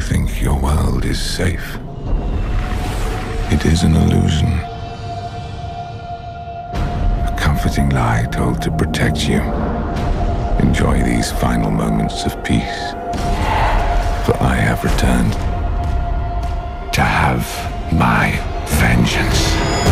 think your world is safe. It is an illusion. A comforting lie told to protect you. Enjoy these final moments of peace. For I have returned to have my vengeance.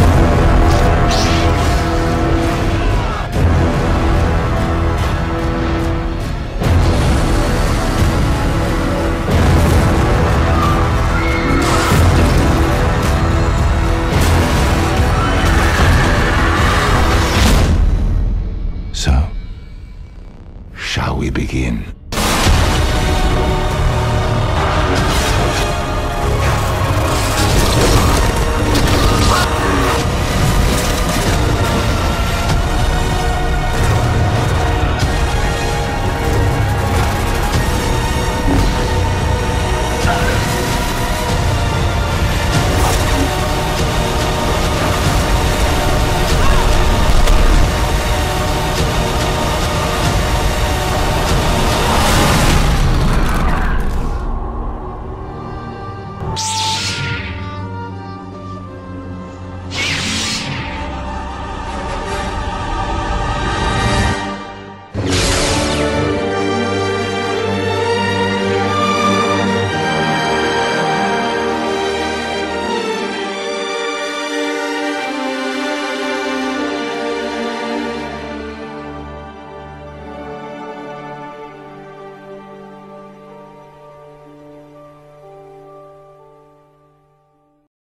So, shall we begin?